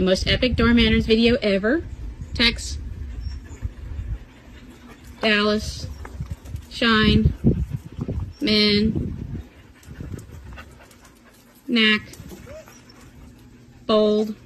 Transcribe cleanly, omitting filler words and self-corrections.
The most epic door manners video ever. Tex, Dallas, Shine, Min, Knack, Bold,